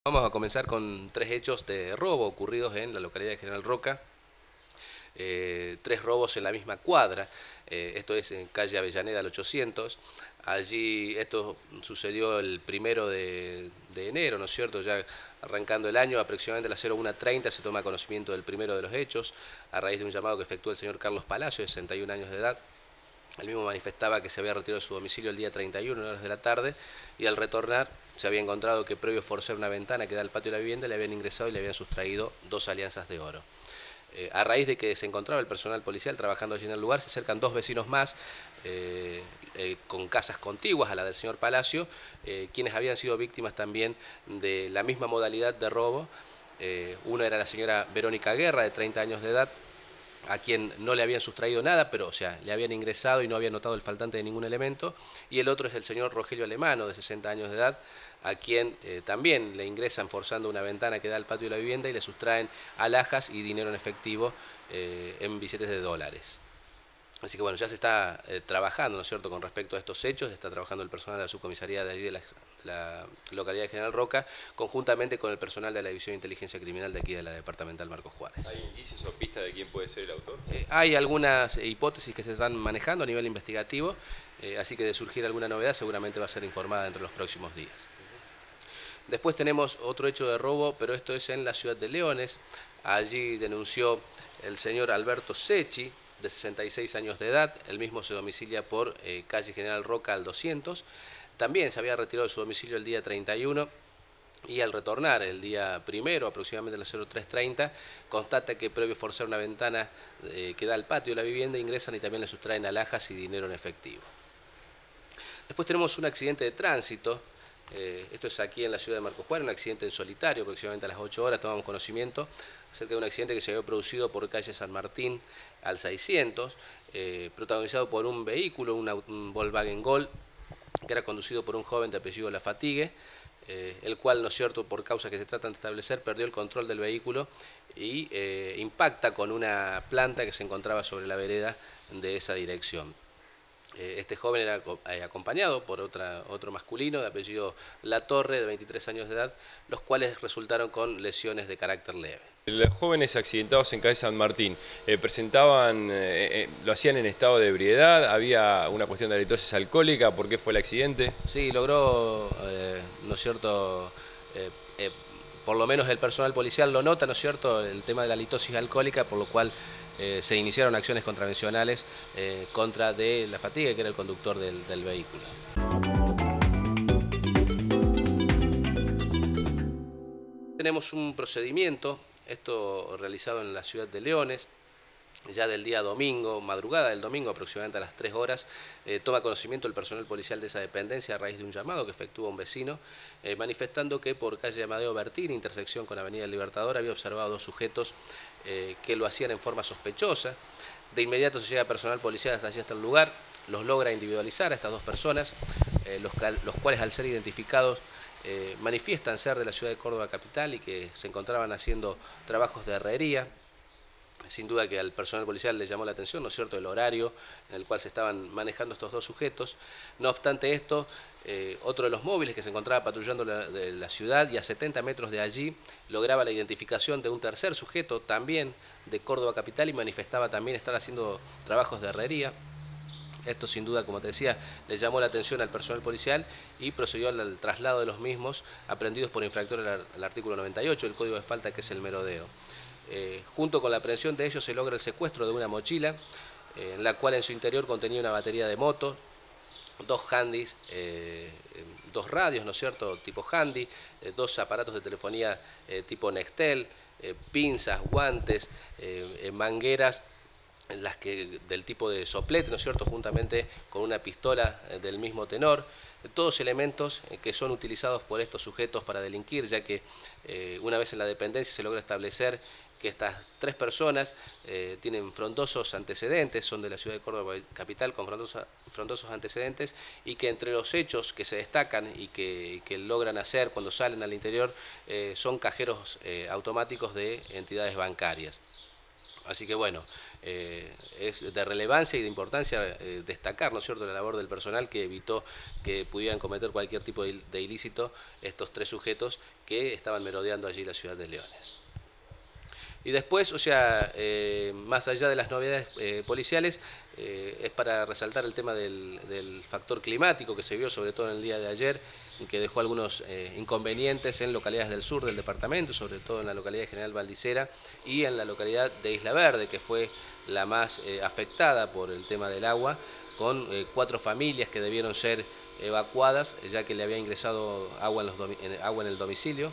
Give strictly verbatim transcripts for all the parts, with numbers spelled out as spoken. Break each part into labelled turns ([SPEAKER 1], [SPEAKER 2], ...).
[SPEAKER 1] Vamos a comenzar con tres hechos de robo ocurridos en la localidad de General Roca. Eh, tres robos en la misma cuadra, eh, esto es en calle Avellaneda al ochocientos. Allí esto sucedió el primero de, de enero, ¿no es cierto? Ya arrancando el año, aproximadamente a las una treinta se toma conocimiento del primero de los hechos, a raíz de un llamado que efectuó el señor Carlos Palacio, de sesenta y un años de edad. Él mismo manifestaba que se había retirado de su domicilio el día treinta y uno, en horas de la tarde, y al retornar se había encontrado que previo a forzar una ventana que da al patio de la vivienda le habían ingresado y le habían sustraído dos alianzas de oro. Eh, a raíz de que se encontraba el personal policial trabajando allí en el lugar, se acercan dos vecinos más eh, eh, con casas contiguas a la del señor Palacio, eh, quienes habían sido víctimas también de la misma modalidad de robo. Eh, una era la señora Verónica Guerra, de treinta años de edad, a quien no le habían sustraído nada, pero o sea, le habían ingresado y no habían notado el faltante de ningún elemento, y el otro es el señor Rogelio Alemano, de sesenta años de edad, a quien eh, también le ingresan forzando una ventana que da al patio de la vivienda y le sustraen alhajas y dinero en efectivo eh, en billetes de dólares. Así que bueno, ya se está eh, trabajando, ¿no es cierto?, con respecto a estos hechos, está trabajando el personal de la subcomisaría de allí de la, de la localidad de General Roca, conjuntamente con el personal de la División de Inteligencia Criminal de aquí de la Departamental Marcos Juárez.
[SPEAKER 2] ¿Hay indicios o pistas de quién puede ser el autor?
[SPEAKER 1] Eh, hay algunas hipótesis que se están manejando a nivel investigativo, eh, así que de surgir alguna novedad seguramente va a ser informada dentro de los próximos días. Después tenemos otro hecho de robo, pero esto es en la ciudad de Leones. Allí denunció el señor Alberto Secchi, de sesenta y seis años de edad. Él mismo se domicilia por eh, calle General Roca al doscientos. También se había retirado de su domicilio el día treinta y uno. Y al retornar el día primero, aproximadamente a las tres treinta, constata que previo a forzar una ventana eh, que da al patio de la vivienda, ingresan y también le sustraen alhajas y dinero en efectivo. Después tenemos un accidente de tránsito. Eh, esto es aquí en la ciudad de Marcos Juárez, un accidente en solitario, aproximadamente a las ocho horas tomamos conocimiento acerca de un accidente que se había producido por calle San Martín al seiscientos, eh, protagonizado por un vehículo, una, un Volkswagen Gol, que era conducido por un joven de apellido La Fatigue, eh, el cual, ¿no es cierto?, por causas que se tratan de establecer, perdió el control del vehículo y eh, impacta con una planta que se encontraba sobre la vereda de esa dirección. Este joven era acompañado por otra, otro masculino de apellido La Torre, de veintitrés años de edad, los cuales resultaron con lesiones de carácter leve.
[SPEAKER 2] Los jóvenes accidentados en calle San Martín, eh, presentaban, eh, eh, lo hacían en estado de ebriedad, había una cuestión de halitosis alcohólica, ¿por qué fue el accidente?
[SPEAKER 1] Sí, logró, eh, ¿no es cierto?, eh, eh, por lo menos el personal policial lo nota, ¿no es cierto?, el tema de la halitosis alcohólica, por lo cual eh, se iniciaron acciones contravencionales eh, contra de La Fatigue, que era el conductor del, del vehículo. Tenemos un procedimiento, esto realizado en la ciudad de Leones, ya del día domingo, madrugada del domingo, aproximadamente a las tres horas, eh, toma conocimiento el personal policial de esa dependencia a raíz de un llamado que efectúa un vecino, eh, manifestando que por calle Amadeo Bertín, intersección con Avenida Libertador, había observado dos sujetos eh, que lo hacían en forma sospechosa. De inmediato se llega personal policial hasta allí, hasta el lugar, los logra individualizar a estas dos personas, eh, los, los cuales al ser identificados eh, manifiestan ser de la ciudad de Córdoba capital y que se encontraban haciendo trabajos de herrería. Sin duda que al personal policial le llamó la atención, ¿no es cierto?, el horario en el cual se estaban manejando estos dos sujetos. No obstante esto, eh, otro de los móviles que se encontraba patrullando la, de la ciudad y a setenta metros de allí lograba la identificación de un tercer sujeto, también de Córdoba capital, y manifestaba también estar haciendo trabajos de herrería. Esto sin duda, como te decía, le llamó la atención al personal policial y procedió al, al traslado de los mismos, aprendidos por infractor al, al artículo noventa y ocho del Código de Falta, que es el merodeo. Eh, junto con la aprehensión de ellos se logra el secuestro de una mochila, eh, en la cual en su interior contenía una batería de moto, dos handys, eh, dos radios, ¿no es cierto?, tipo handy, eh, dos aparatos de telefonía eh, tipo Nextel, eh, pinzas, guantes, eh, mangueras, en las que, del tipo de soplete, ¿no es cierto?, juntamente con una pistola eh, del mismo tenor. Todos elementos que son utilizados por estos sujetos para delinquir, ya que eh, una vez en la dependencia se logra establecer que estas tres personas eh, tienen frondosos antecedentes, son de la ciudad de Córdoba capital con frondosos, frondosos antecedentes, y que entre los hechos que se destacan y que, que logran hacer cuando salen al interior eh, son cajeros eh, automáticos de entidades bancarias. Así que bueno, eh, es de relevancia y de importancia eh, destacar, ¿no es cierto?, la labor del personal que evitó que pudieran cometer cualquier tipo de, de ilícito estos tres sujetos que estaban merodeando allí la ciudad de Leones. Y después, o sea, eh, más allá de las novedades eh, policiales, eh, es para resaltar el tema del, del factor climático que se vio sobre todo en el día de ayer, que dejó algunos eh, inconvenientes en localidades del sur del departamento, sobre todo en la localidad de General Valdicera y en la localidad de Isla Verde, que fue la más eh, afectada por el tema del agua, con eh, cuatro familias que debieron ser evacuadas, ya que le había ingresado agua en, los en, agua en el domicilio.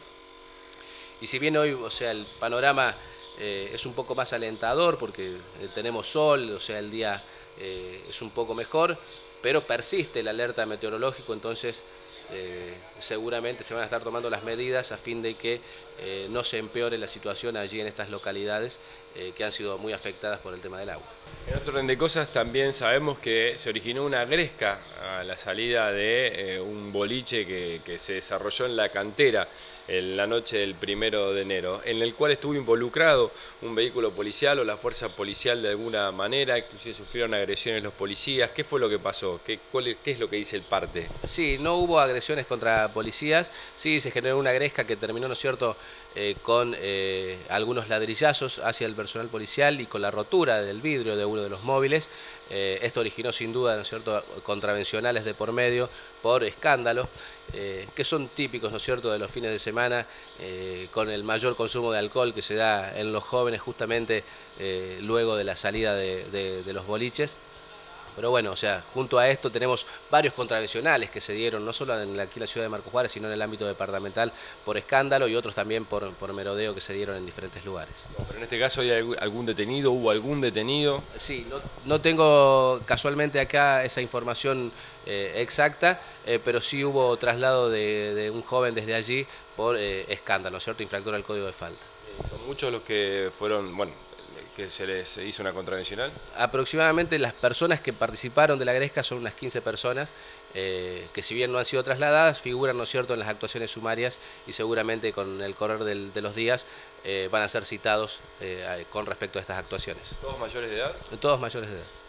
[SPEAKER 1] Y si bien hoy, o sea, el panorama eh, es un poco más alentador porque eh, tenemos sol, o sea, el día eh, es un poco mejor, pero persiste el alerta meteorológico, entonces eh, seguramente se van a estar tomando las medidas a fin de que eh, no se empeore la situación allí en estas localidades eh, que han sido muy afectadas por el tema del agua.
[SPEAKER 2] En otro orden de cosas, también sabemos que se originó una gresca a la salida de eh, un boliche que, que se desarrolló en la cantera en la noche del primero de enero, en el cual estuvo involucrado un vehículo policial o la fuerza policial de alguna manera, inclusive sufrieron agresiones los policías. ¿Qué fue lo que pasó? ¿Qué, cuál es, qué es lo que dice el parte?
[SPEAKER 1] Sí, no hubo agresiones contra policías, sí se generó una gresca que terminó, ¿no es cierto?, eh, con eh, algunos ladrillazos hacia el personal policial y con la rotura del vidrio de uno de los móviles. Eh, esto originó sin duda, ¿no es cierto?, contravencionales de por medio por escándalo, eh, que son típicos, ¿no es cierto?, de los fines de semana, eh, con el mayor consumo de alcohol que se da en los jóvenes justamente eh, luego de la salida de, de, de los boliches. Pero bueno, o sea, junto a esto tenemos varios contravencionales que se dieron, no solo en la, aquí en la ciudad de Marcos Juárez, sino en el ámbito departamental por escándalo y otros también por, por merodeo que se dieron en diferentes lugares.
[SPEAKER 2] No, pero en este caso, ¿hay algún detenido? ¿Hubo algún detenido?
[SPEAKER 1] Sí, no, no tengo casualmente acá esa información eh, exacta, eh, pero sí hubo traslado de, de un joven desde allí por eh, escándalo, ¿cierto?, infractor al código de falta.
[SPEAKER 2] ¿Son muchos los que fueron, bueno, que se les hizo una contravencional?
[SPEAKER 1] Aproximadamente las personas que participaron de la gresca son unas quince personas, eh, que si bien no han sido trasladadas, figuran, ¿no es cierto?, en las actuaciones sumarias y seguramente con el correr del, de los días eh, van a ser citados eh, con respecto a estas actuaciones.
[SPEAKER 2] ¿Todos mayores de edad?
[SPEAKER 1] Todos mayores de edad.